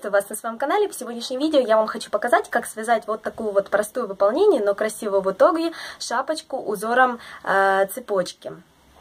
Приветствую вас на своем канале. В сегодняшнем видео я вам хочу показать, как связать вот такую вот простую в выполнении, но красивую в итоге шапочку узором цепочки.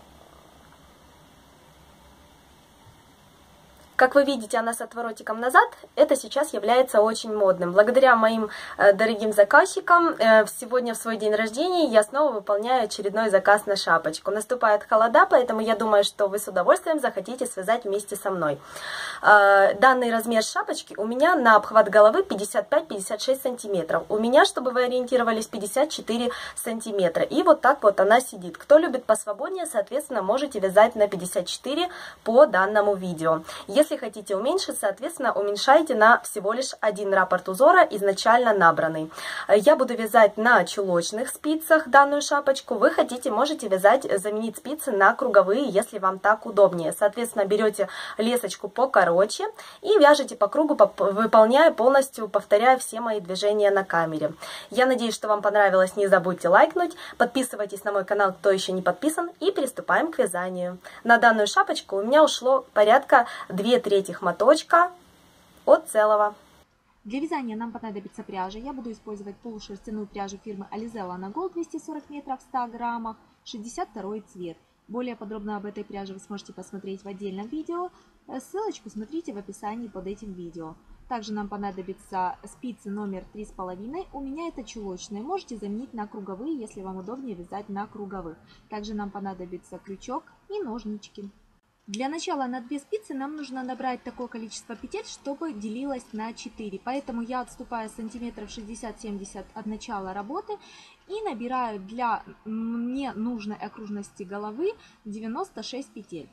Как вы видите, она с отворотиком назад. Это сейчас является очень модным. Благодаря моим дорогим заказчикам, сегодня в свой день рождения я снова выполняю очередной заказ на шапочку. Наступает холода, поэтому я думаю, что вы с удовольствием захотите связать вместе со мной. Данный размер шапочки у меня на обхват головы 55-56 сантиметров. У меня, чтобы вы ориентировались, 54 сантиметра. И вот так вот она сидит. Кто любит посвободнее, соответственно, можете вязать на 54 по данному видео. Если хотите уменьшить, соответственно, уменьшайте на всего лишь один раппорт узора, изначально набранный. Я буду вязать на чулочных спицах данную шапочку. Вы хотите, можете вязать, заменить спицы на круговые, если вам так удобнее. Соответственно, берете лесочку покороче и вяжете по кругу, выполняя полностью, повторяя все мои движения на камере. Я надеюсь, что вам понравилось. Не забудьте лайкнуть, подписывайтесь на мой канал, кто еще не подписан, и приступаем к вязанию. На данную шапочку у меня ушло порядка 2/3 моточка от целого. Для вязания нам понадобится пряжа. Я буду использовать полушерстяную пряжу фирмы Alizella на Gold 240 метров в 100 граммах, 62 цвет. Более подробно об этой пряже вы сможете посмотреть в отдельном видео. Ссылочку смотрите в описании под этим видео. Также нам понадобится спицы номер 3,5. У меня это чулочные. Можете заменить на круговые, если вам удобнее вязать на круговых. Также нам понадобится крючок и ножнички. Для начала на 2 спицы нам нужно набрать такое количество петель, чтобы делилось на 4. Поэтому я отступаю сантиметров 60-70 от начала работы и набираю для мне нужной окружности головы 96 петель.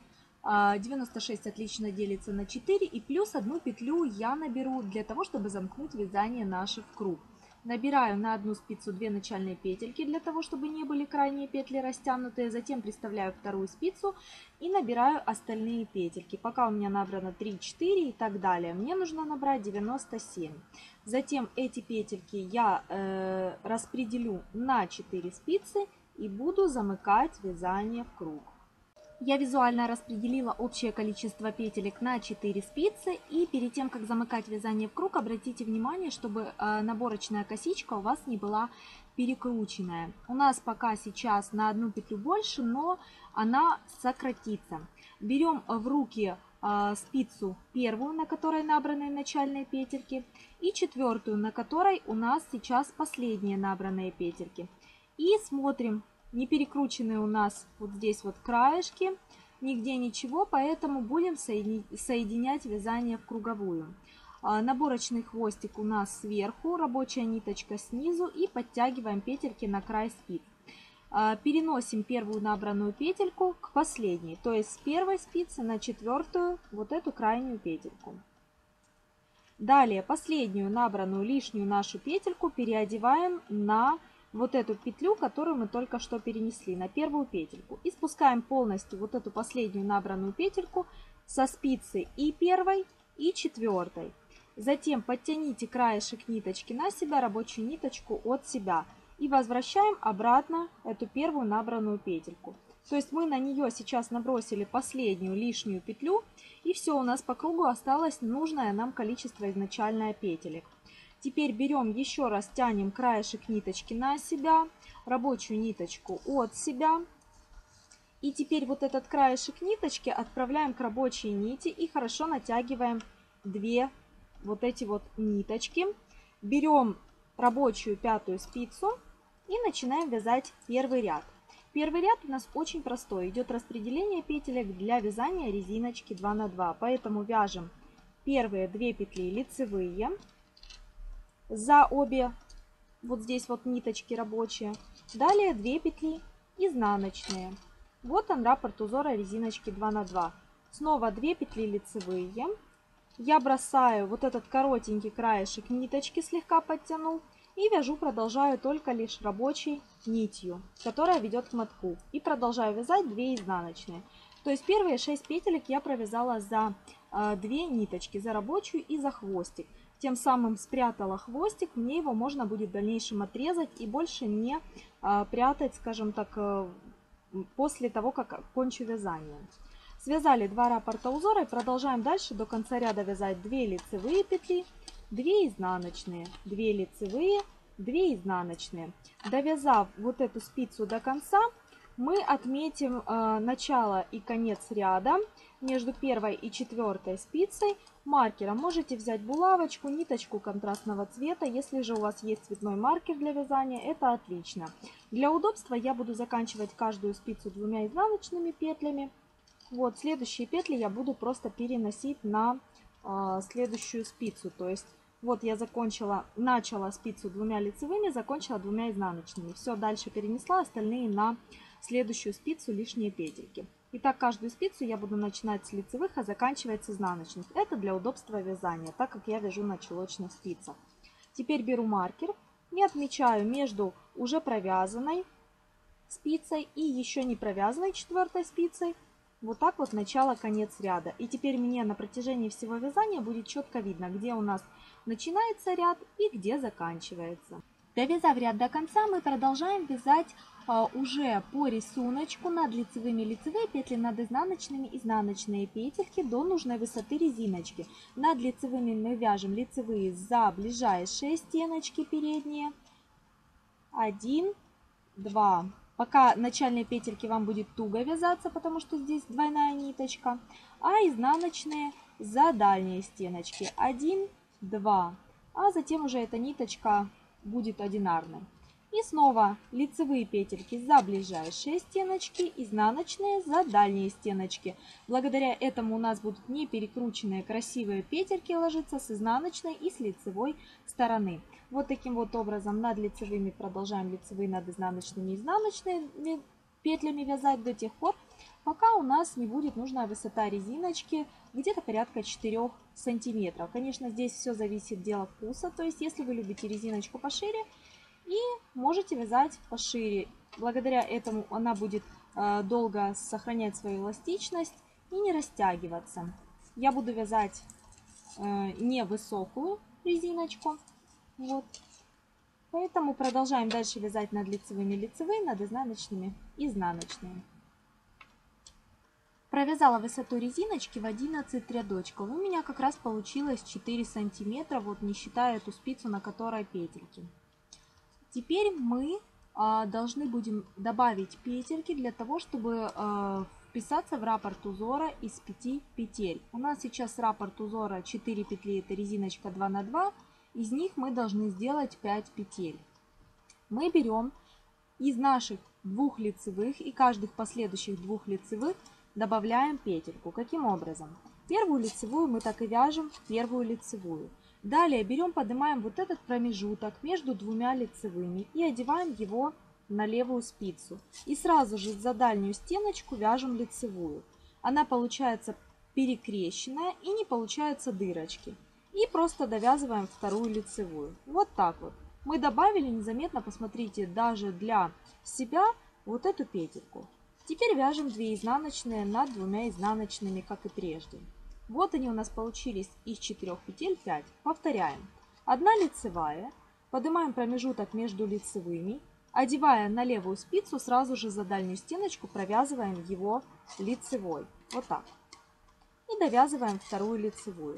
96 отлично делится на 4, и плюс 1 петлю я наберу для того, чтобы замкнуть вязание наше в круг. Набираю на одну спицу 2 начальные петельки, для того, чтобы не были крайние петли растянутые. Затем приставляю вторую спицу и набираю остальные петельки. Пока у меня набрано 3, 4 и так далее. Мне нужно набрать 97. Затем эти петельки я распределю на 4 спицы и буду замыкать вязание в круг. Я визуально распределила общее количество петелек на 4 спицы. И перед тем, как замыкать вязание в круг, обратите внимание, чтобы наборочная косичка у вас не была перекрученная. У нас пока сейчас на одну петлю больше, но она сократится. Берем в руки спицу первую, на которой набраны начальные петельки, и четвертую, на которой у нас сейчас последние набранные петельки. И смотрим. Не перекручены у нас вот здесь вот краешки, нигде ничего, поэтому будем соединять вязание в круговую. Наборочный хвостик у нас сверху, рабочая ниточка снизу, и подтягиваем петельки на край спиц. Переносим первую набранную петельку к последней, то есть с первой спицы на четвертую вот эту крайнюю петельку. Далее последнюю набранную лишнюю нашу петельку переодеваем на вот эту петлю, которую мы только что перенесли, на первую петельку. И спускаем полностью вот эту последнюю набранную петельку со спицы и первой, и четвертой. Затем подтяните краешек ниточки на себя, рабочую ниточку от себя. И возвращаем обратно эту первую набранную петельку. То есть мы на нее сейчас набросили последнюю лишнюю петлю. И все, у нас по кругу осталось нужное нам количество изначально петелек. Теперь берем еще раз, тянем краешек ниточки на себя, рабочую ниточку от себя. И теперь вот этот краешек ниточки отправляем к рабочей нити и хорошо натягиваем 2 вот эти вот ниточки. Берем рабочую 5-ю спицу и начинаем вязать первый ряд. Первый ряд у нас очень простой. Идет распределение петелек для вязания резиночки 2 на 2. Поэтому вяжем первые 2 петли лицевые. За обе вот здесь вот ниточки рабочие. Далее 2 петли изнаночные. Вот он раппорт узора резиночки 2 на 2. Снова 2 петли лицевые. Я бросаю вот этот коротенький краешек ниточки, слегка подтянул. И вяжу, продолжаю только лишь рабочей нитью, которая ведет к мотку. И продолжаю вязать 2 изнаночные. То есть первые 6 петелек я провязала за 2 ниточки, за рабочую и за хвостик. Тем самым спрятала хвостик, мне его можно будет в дальнейшем отрезать и больше не прятать, скажем так, после того, как кончу вязание. Связали 2 раппорта узора и продолжаем дальше до конца ряда вязать 2 лицевые петли, 2 изнаночные, 2 лицевые, 2 изнаночные. Довязав вот эту спицу до конца, мы отметим начало и конец ряда между первой и четвертой спицей маркером. Можете взять булавочку, ниточку контрастного цвета. Если же у вас есть цветной маркер для вязания, это отлично. Для удобства я буду заканчивать каждую спицу 2 изнаночными петлями. Вот, следующие петли я буду просто переносить на следующую спицу. То есть, вот я начала спицу 2 лицевыми, закончила 2 изнаночными. Все, дальше перенесла остальные на следующую спицу, лишние петельки. Итак, каждую спицу я буду начинать с лицевых, а заканчивать с изнаночных. Это для удобства вязания, так как я вяжу на чулочных спицах. Теперь беру маркер и отмечаю между уже провязанной спицей и еще не провязанной четвертой спицей. Вот так вот начало-конец ряда. И теперь мне на протяжении всего вязания будет четко видно, где у нас начинается ряд и где заканчивается. Довязав ряд до конца, мы продолжаем вязать уже по рисунку над лицевыми лицевые петли, над изнаночными изнаночные петельки до нужной высоты резиночки. Над лицевыми мы вяжем лицевые за ближайшие стеночки передние. 1, 2. Пока начальные петельки вам будет туго вязаться, потому что здесь двойная ниточка. А изнаночные за дальние стеночки. 1, 2. А затем уже эта ниточка будет одинарной. И снова лицевые петельки за ближайшие стеночки, изнаночные за дальние стеночки. Благодаря этому у нас будут не перекрученные красивые петельки ложиться с изнаночной и с лицевой стороны. Вот таким вот образом над лицевыми продолжаем лицевые, над изнаночными изнаночными петлями вязать до тех пор, пока у нас не будет нужная высота резиночки, где-то порядка 4 сантиметров. Конечно, здесь все зависит дело вкуса, то есть если вы любите резиночку пошире, и можете вязать пошире. Благодаря этому она будет долго сохранять свою эластичность и не растягиваться. Я буду вязать невысокую резиночку. Вот. Поэтому продолжаем дальше вязать над лицевыми лицевые, над изнаночными изнаночные. Провязала высоту резиночки в 11 рядочков. У меня как раз получилось 4 сантиметра, вот не считая эту спицу, на которой петельки. Теперь мы должны будем добавить петельки для того, чтобы вписаться в раппорт узора из 5 петель. У нас сейчас раппорт узора 4 петли, это резиночка 2 на 2. Из них мы должны сделать 5 петель. Мы берем из наших 2 лицевых и каждых последующих 2 лицевых добавляем петельку. Каким образом? Первую лицевую мы так и вяжем в первую лицевую. Далее берем, поднимаем вот этот промежуток между 2 лицевыми и одеваем его на левую спицу. И сразу же за дальнюю стеночку вяжем лицевую. Она получается перекрещенная и не получаются дырочки. И просто довязываем вторую лицевую. Вот так вот. Мы добавили незаметно, посмотрите, даже для себя вот эту петельку. Теперь вяжем 2 изнаночные над 2 изнаночными, как и прежде. Вот они у нас получились из 4 петель 5. Повторяем. 1 лицевая. Поднимаем промежуток между лицевыми. Одевая на левую спицу, сразу же за дальнюю стеночку провязываем его лицевой. Вот так. И довязываем вторую лицевую.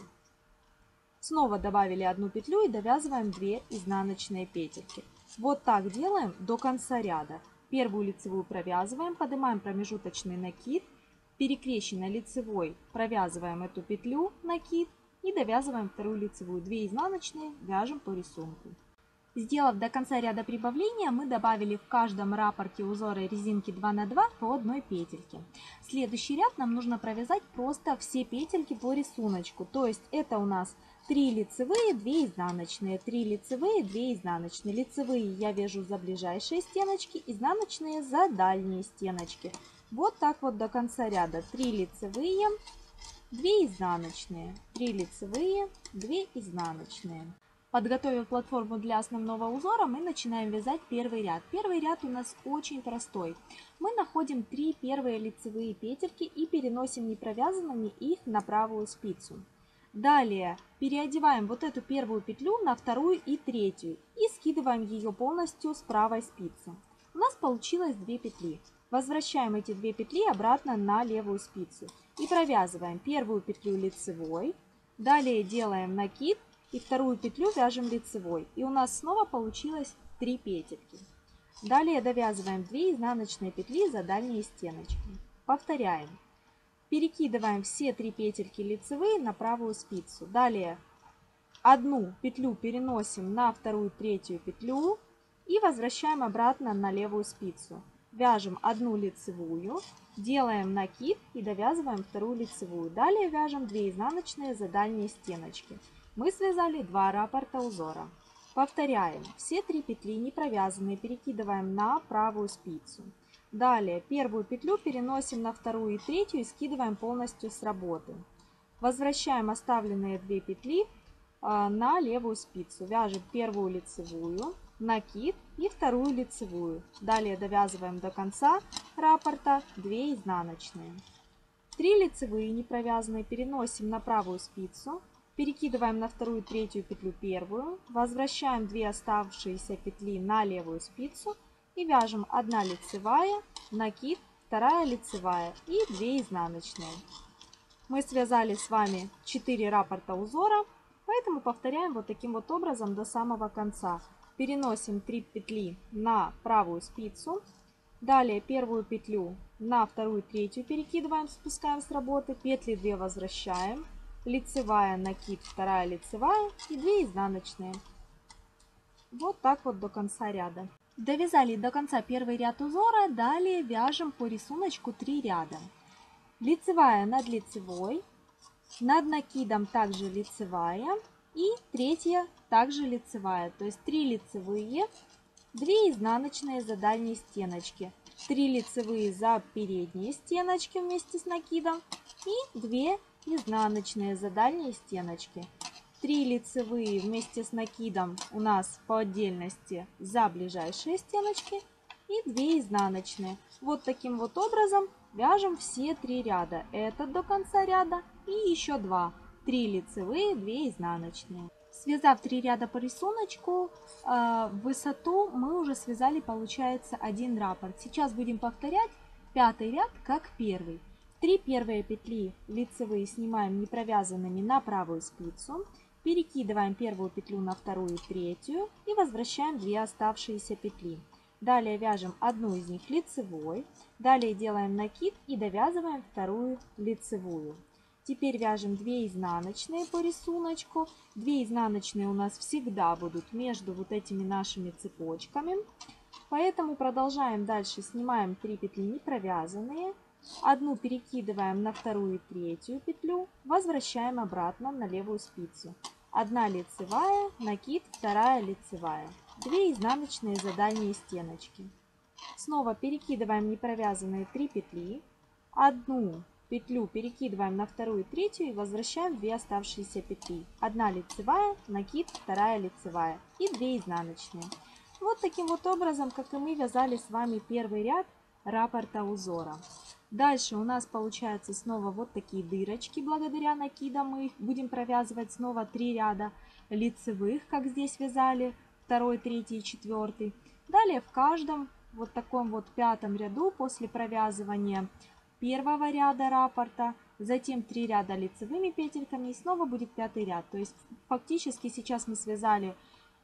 Снова добавили 1 петлю и довязываем 2 изнаночные петельки. Вот так делаем до конца ряда. Первую лицевую провязываем, поднимаем промежуточный накид. Перекрещенной лицевой провязываем эту петлю, накид и довязываем вторую лицевую. 2 изнаночные вяжем по рисунку. Сделав до конца ряда прибавления, мы добавили в каждом раппорте узора резинки 2 на 2 по 1 петельке. Следующий ряд нам нужно провязать просто все петельки по рисунку. То есть это у нас 3 лицевые, 2 изнаночные, 3 лицевые, 2 изнаночные. Лицевые я вяжу за ближайшие стеночки, изнаночные за дальние стеночки. Вот так вот до конца ряда. 3 лицевые, 2 изнаночные, 3 лицевые, 2 изнаночные. Подготовив платформу для основного узора, мы начинаем вязать первый ряд. Первый ряд у нас очень простой. Мы находим 3 первые лицевые петельки и переносим непровязанными их на правую спицу. Далее переодеваем вот эту первую петлю на вторую и третью и скидываем ее полностью с правой спицы. У нас получилось 2 петли. Возвращаем эти 2 петли обратно на левую спицу. и провязываем первую петлю лицевой, далее делаем накид и вторую петлю вяжем лицевой. И у нас снова получилось 3 петельки. Далее довязываем 2 изнаночные петли за дальние стеночки. Повторяем. Перекидываем все 3 петельки лицевые на правую спицу. Далее одну петлю переносим на вторую, третью петлю и возвращаем обратно на левую спицу. Вяжем одну лицевую, делаем накид и довязываем вторую лицевую. Далее вяжем 2 изнаночные за дальние стеночки. Мы связали 2 раппорта узора. Повторяем. Все 3 петли не провязанные перекидываем на правую спицу. Далее первую петлю переносим на вторую и третью и скидываем полностью с работы. Возвращаем оставленные 2 петли на левую спицу. Вяжем первую лицевую, накид и вторую лицевую. Далее довязываем до конца раппорта 2 изнаночные. 3 лицевые не провязанные переносим на правую спицу. Перекидываем на вторую, третью петлю первую. Возвращаем 2 оставшиеся петли на левую спицу. И вяжем 1 лицевая, накид, 2 лицевая и 2 изнаночные. Мы связали с вами 4 раппорта узора. Поэтому повторяем вот таким вот образом до самого конца. Переносим 3 петли на правую спицу. Далее первую петлю на вторую, третью перекидываем, спускаем с работы. Петли 2 возвращаем. Лицевая, накид, 2 лицевая и 2 изнаночные. Вот так вот до конца ряда. Довязали до конца первый ряд узора. Далее вяжем по рисунку 3 ряда. Лицевая над лицевой. Над накидом также лицевая и третья также лицевая. То есть 3 лицевые, 2 изнаночные за дальние стеночки, 3 лицевые за передние стеночки вместе с накидом и 2 изнаночные за дальние стеночки. 3 лицевые вместе с накидом у нас по отдельности за ближайшие стеночки и 2 изнаночные. Вот таким вот образом вяжем все 3 ряда. Этот до конца ряда и еще 2. 3 лицевые, 2 изнаночные. Связав 3 ряда по рисунку, высоту мы уже связали, получается, 1 раппорт. Сейчас будем повторять 5 ряд как первый. 3 первые петли лицевые снимаем не провязанными на правую спицу. Перекидываем первую петлю на вторую и третью и возвращаем 2 оставшиеся петли. Далее вяжем одну из них лицевой. Далее делаем накид и довязываем вторую лицевую. Теперь вяжем 2 изнаночные по рисунку. 2 изнаночные у нас всегда будут между вот этими нашими цепочками. Поэтому продолжаем дальше. Снимаем 3 петли не провязанные. Одну перекидываем на вторую и третью петлю. Возвращаем обратно на левую спицу. 1 лицевая, накид, 2 лицевая. 2 изнаночные за дальние стеночки. Снова перекидываем не провязанные 3 петли. Одну петлю перекидываем на вторую и третью и возвращаем 2 оставшиеся петли. 1 лицевая, накид, 2 лицевая и 2 изнаночные. Вот таким вот образом, как и мы вязали с вами первый ряд раппорта узора. Дальше у нас получается снова вот такие дырочки. Благодаря накидам мы их будем провязывать снова 3 ряда лицевых, как здесь вязали, 2, 3 и 4. Далее в каждом вот таком вот 5 ряду после провязывания первого ряда раппорта, затем 3 ряда лицевыми петельками и снова будет 5 ряд. То есть фактически сейчас мы связали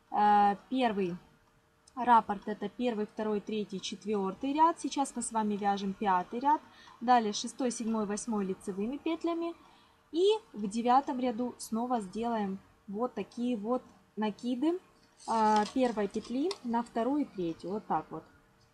первый раппорт, это 1, 2, 3, 4 ряд. Сейчас мы с вами вяжем 5 ряд. Далее 6, 7, 8 лицевыми петлями. И в 9 ряду снова сделаем вот такие вот накиды первой петли на вторую и третью. Вот так вот.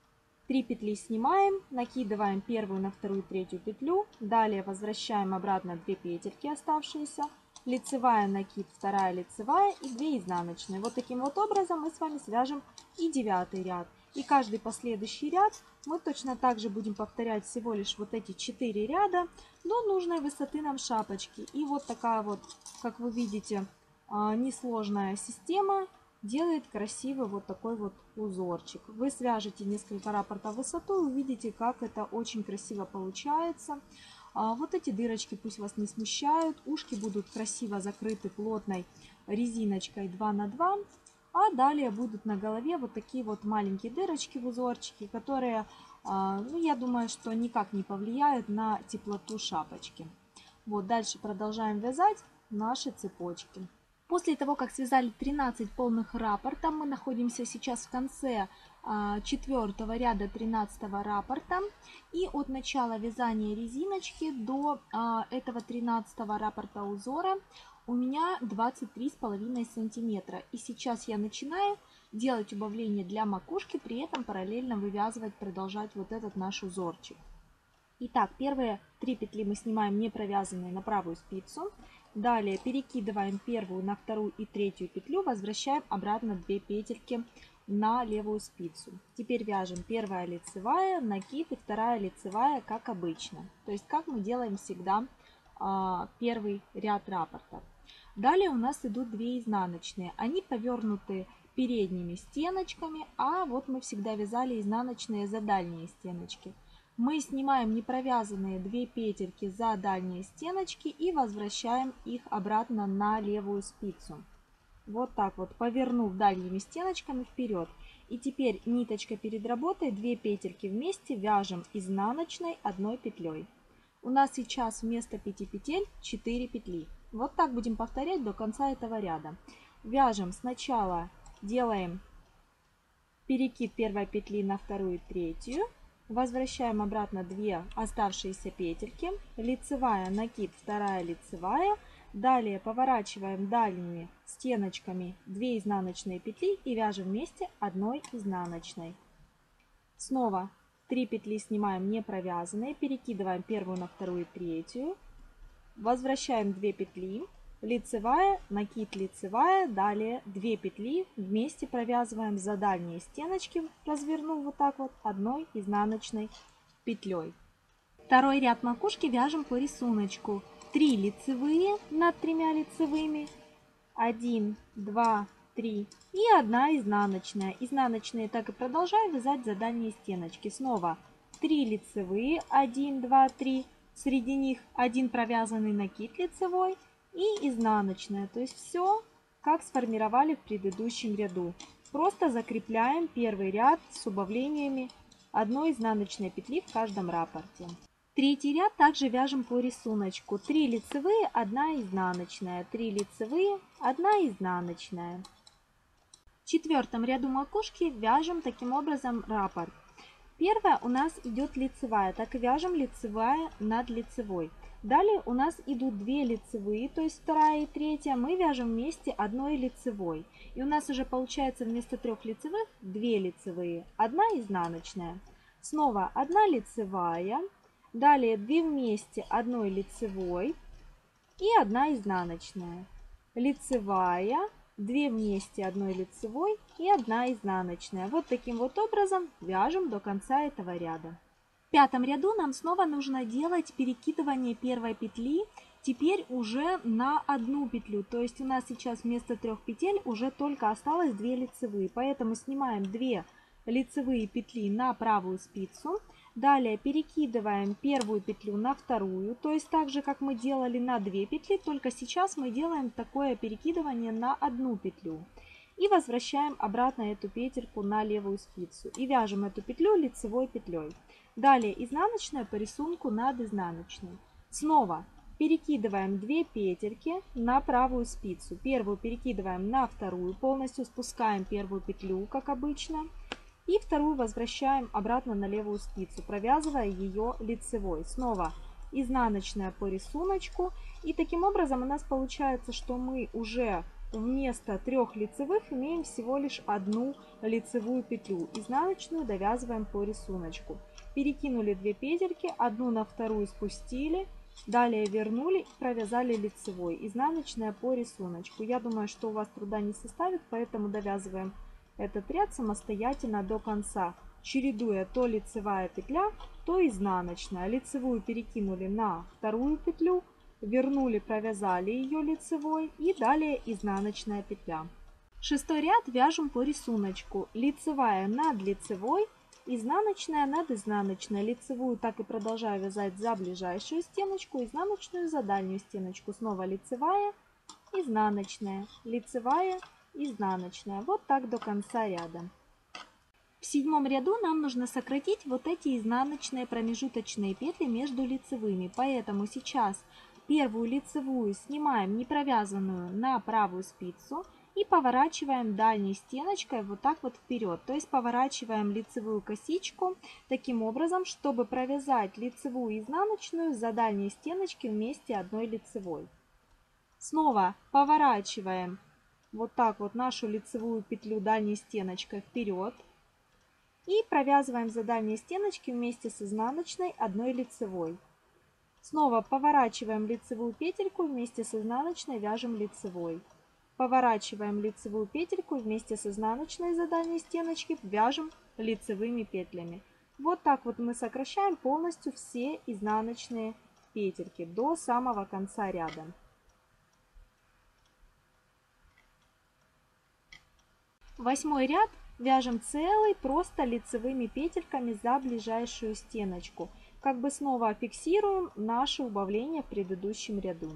3 петли снимаем, накидываем первую на вторую и третью петлю. Далее возвращаем обратно 2 петельки оставшиеся. Лицевая, накид, 2 лицевая и 2 изнаночные. Вот таким вот образом мы с вами свяжем и 9 ряд. И каждый последующий ряд мы точно так же будем повторять всего лишь вот эти 4 ряда до нужной высоты нам шапочки. И вот такая вот, как вы видите, несложная система делает красивый вот такой вот узорчик. Вы свяжете несколько раппортов в высоту и увидите, как это очень красиво получается. Вот эти дырочки пусть вас не смущают. Ушки будут красиво закрыты плотной резиночкой 2 на 2. А далее будут на голове вот такие вот маленькие дырочки в узорчике, которые Ну, я думаю, что никак не повлияет на теплоту шапочки. Вот, дальше продолжаем вязать наши цепочки. После того, как связали 13 полных раппорта, мы находимся сейчас в конце 4 ряда 13 раппорта. И от начала вязания резиночки до этого 13 раппорта узора у меня 23,5 сантиметра. И сейчас я начинаю делать убавление для макушки, при этом параллельно вывязывать, продолжать вот этот наш узорчик. Итак, первые 3 петли мы снимаем не провязанные на правую спицу. Далее перекидываем первую на вторую и третью петлю, возвращаем обратно 2 петельки на левую спицу. Теперь вяжем первая лицевая, накид и вторая лицевая, как обычно. То есть как мы делаем всегда первый ряд раппорта. Далее у нас идут 2 изнаночные. Они повернуты передними стеночками, а вот мы всегда вязали изнаночные за дальние стеночки. Мы снимаем непровязанные 2 петельки за дальние стеночки и возвращаем их обратно на левую спицу. Вот так вот, повернув дальними стеночками вперед. И теперь ниточка перед работой, 2 петельки вместе вяжем изнаночной 1 петлей. У нас сейчас вместо 5 петель 4 петли. Вот так будем повторять до конца этого ряда. Вяжем сначала, делаем перекид первой петли на вторую и третью. Возвращаем обратно 2 оставшиеся петельки. Лицевая, накид, вторая лицевая. Далее поворачиваем дальними стеночками 2 изнаночные петли и вяжем вместе 1 изнаночной. Снова 3 петли снимаем не провязанные, перекидываем первую на вторую и третью. Возвращаем 2 петли. Лицевая, накид, лицевая, далее 2 петли вместе провязываем за дальние стеночки, развернув вот так вот 1 изнаночной петлей. Второй ряд макушки вяжем по рисунку. 3 лицевые над 3 лицевыми, 1, 2, 3 и 1 изнаночная. Изнаночные так и продолжаю вязать за дальние стеночки. Снова 3 лицевые, 1, 2, 3, среди них 1 провязанный накид лицевой и изнаночная. То есть все, как сформировали в предыдущем ряду. Просто закрепляем первый ряд с убавлениями 1 изнаночной петли в каждом раппорте. Третий ряд также вяжем по рисунку. 3 лицевые, 1 изнаночная, 3 лицевые, 1 изнаночная. В четвертом ряду макушки вяжем таким образом раппорт. Первая у нас идет лицевая, так и вяжем лицевая над лицевой. Далее у нас идут 2 лицевые, то есть вторая и третья, мы вяжем вместе 1 лицевой. И у нас уже получается вместо 3 лицевых 2 лицевые, 1 изнаночная. Снова 1 лицевая, далее 2 вместе 1 лицевой и 1 изнаночная. Лицевая, 2 вместе 1 лицевой и 1 изнаночная. Вот таким вот образом вяжем до конца этого ряда. В пятом ряду нам снова нужно делать перекидывание первой петли, теперь уже на 1 петлю. То есть у нас сейчас вместо 3 петель уже только осталось 2 лицевые. Поэтому снимаем 2 лицевые петли на правую спицу. Далее перекидываем первую петлю на вторую, то есть так же, как мы делали на 2 петли, только сейчас мы делаем такое перекидывание на 1 петлю. И возвращаем обратно эту петельку на левую спицу. И вяжем эту петлю лицевой петлей. Далее изнаночная по рисунку над изнаночной. Снова перекидываем 2 петельки на правую спицу. Первую перекидываем на вторую, полностью спускаем первую петлю, как обычно. И вторую возвращаем обратно на левую спицу, провязывая ее лицевой. Снова изнаночная по рисунку. И таким образом у нас получается, что мы уже вместо 3 лицевых имеем всего лишь 1 лицевую петлю. Изнаночную довязываем по рисунку. Перекинули 2 петельки, одну на вторую спустили, далее вернули и провязали лицевой. Изнаночная по рисунку. Я думаю, что у вас труда не составит, поэтому довязываем этот ряд самостоятельно до конца, чередуя то лицевая петля, то изнаночная. Лицевую перекинули на вторую петлю, вернули, провязали ее лицевой и далее изнаночная петля. Шестой ряд вяжем по рисунку. Лицевая над лицевой, изнаночная над изнаночной. Лицевую так и продолжаю вязать за ближайшую стеночку, изнаночную за дальнюю стеночку. Снова лицевая, изнаночная, лицевая, изнаночная. Вот так до конца ряда. В 7 ряду нам нужно сократить вот эти изнаночные промежуточные петли между лицевыми. Поэтому сейчас первую лицевую снимаем не провязанную на правую спицу и поворачиваем дальней стеночкой вот так вот вперед. То есть поворачиваем лицевую косичку таким образом, чтобы провязать лицевую и изнаночную за дальней стеночки вместе одной лицевой. Снова поворачиваем вот так вот нашу лицевую петлю дальней стеночкой вперед. И провязываем за дальние стеночки вместе с изнаночной одной лицевой. Снова поворачиваем лицевую петельку, вместе с изнаночной вяжем лицевой. Поворачиваем лицевую петельку, вместе с изнаночной за дальние стеночки вяжем лицевыми петлями. Вот так вот мы сокращаем полностью все изнаночные петельки до самого конца ряда. Восьмой ряд вяжем целый просто лицевыми петельками за ближайшую стеночку. Как бы снова фиксируем наше убавление в предыдущем ряду.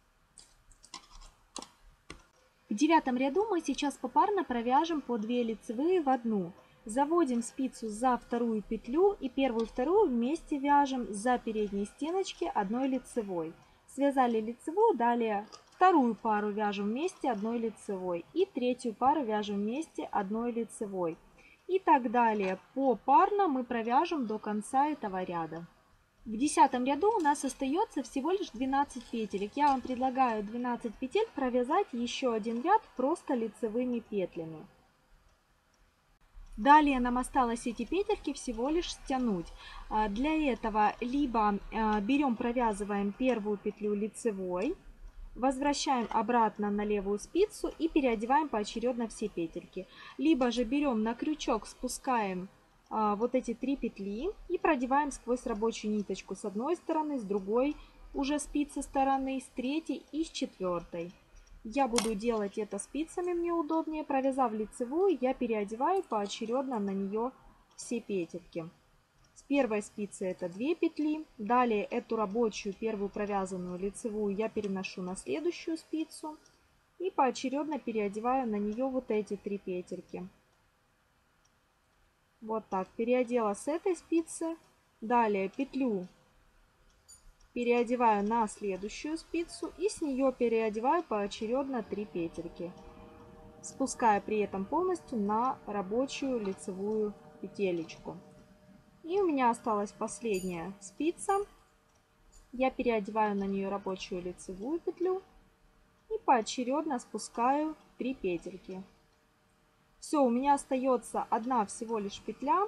В 9 ряду мы сейчас попарно провяжем по 2 лицевые в одну. Заводим спицу за вторую петлю и первую и вторую вместе вяжем за передние стеночки одной лицевой. Связали лицевую, далее вторую пару вяжем вместе одной лицевой и третью пару вяжем вместе одной лицевой. И так далее попарно мы провяжем до конца этого ряда. В 10 ряду у нас остается всего лишь 12 петелек. Я вам предлагаю 12 петель провязать еще один ряд просто лицевыми петлями. Далее нам осталось эти петельки всего лишь стянуть. Для этого либо берем, провязываем первую петлю лицевой, возвращаем обратно на левую спицу и переодеваем поочередно все петельки. Либо же берем на крючок, спускаем вот эти 3 петли и продеваем сквозь рабочую ниточку с одной стороны, с другой уже спицы стороны, с третьей и с четвертой. Я буду делать это спицами, мне удобнее. Провязав лицевую, я переодеваю поочередно на нее все петельки. С первой спицы это 2 петли. Далее эту рабочую первую провязанную лицевую я переношу на следующую спицу. И поочередно переодеваю на нее вот эти 3 петельки. Вот так. Переодела с этой спицы. Далее петлю переодеваю на следующую спицу и с нее переодеваю поочередно 3 петельки, спуская при этом полностью на рабочую лицевую петелечку. И у меня осталась последняя спица. Я переодеваю на нее рабочую лицевую петлю и поочередно спускаю 3 петельки. Все, у меня остается одна всего лишь петля.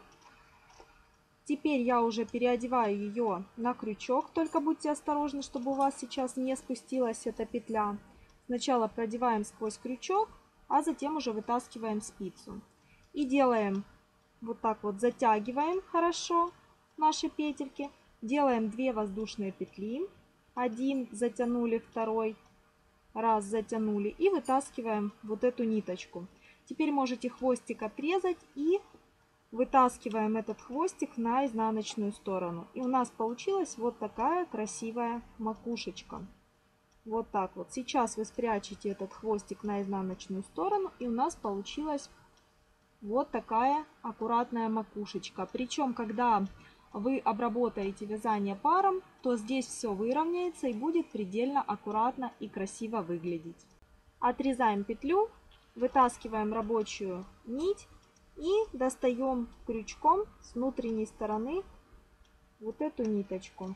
Теперь я уже переодеваю ее на крючок, только будьте осторожны, чтобы у вас сейчас не спустилась эта петля. Сначала продеваем сквозь крючок, а затем уже вытаскиваем спицу. И делаем вот так вот, затягиваем хорошо наши петельки, делаем 2 воздушные петли, один затянули, второй раз затянули и вытаскиваем вот эту ниточку. Теперь можете хвостик отрезать и вытаскиваем этот хвостик на изнаночную сторону. И у нас получилась вот такая красивая макушечка. Вот так вот. Сейчас вы спрячете этот хвостик на изнаночную сторону. И у нас получилась вот такая аккуратная макушечка. Причем, когда вы обработаете вязание паром, то здесь все выровняется и будет предельно аккуратно и красиво выглядеть. Отрезаем петлю, вытаскиваем рабочую нить. И достаем крючком с внутренней стороны вот эту ниточку.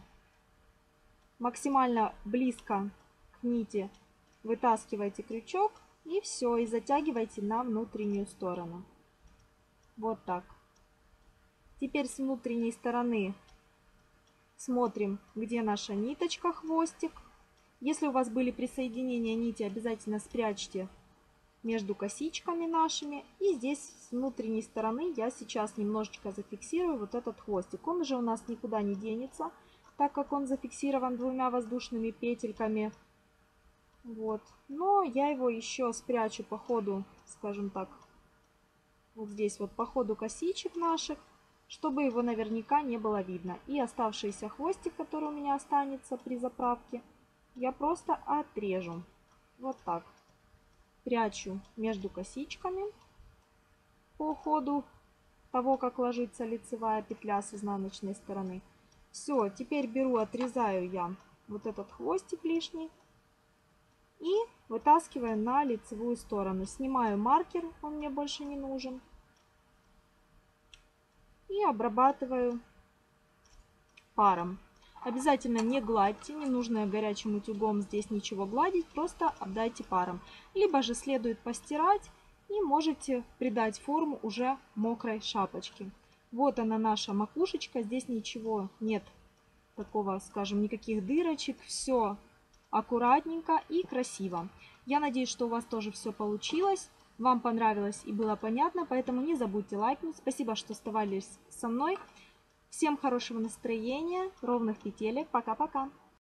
Максимально близко к нити вытаскивайте крючок и все, и затягивайте на внутреннюю сторону. Вот так. Теперь с внутренней стороны смотрим, где наша ниточка, хвостик. Если у вас были присоединения нити, обязательно спрячьте между косичками нашими. И здесь с внутренней стороны я сейчас немножечко зафиксирую вот этот хвостик. Он уже у нас никуда не денется, так как он зафиксирован 2 воздушными петельками. Вот. Но я его еще спрячу по ходу, скажем так, вот здесь вот по ходу косичек наших, чтобы его наверняка не было видно. И оставшийся хвостик, который у меня останется при заправке, я просто отрежу. Вот так. Прячу между косичками по ходу того, как ложится лицевая петля с изнаночной стороны. Все, теперь беру, отрезаю я вот этот хвостик лишний и вытаскиваю на лицевую сторону. Снимаю маркер, он мне больше не нужен. И обрабатываю паром. Обязательно не гладьте, не нужно горячим утюгом здесь ничего гладить, просто обдайте паром. Либо же следует постирать и можете придать форму уже мокрой шапочке. Вот она наша макушечка, здесь ничего нет такого, скажем, никаких дырочек, все аккуратненько и красиво. Я надеюсь, что у вас тоже все получилось, вам понравилось и было понятно, поэтому не забудьте лайкнуть. Спасибо, что оставались со мной. Всем хорошего настроения, ровных петелек. Пока-пока.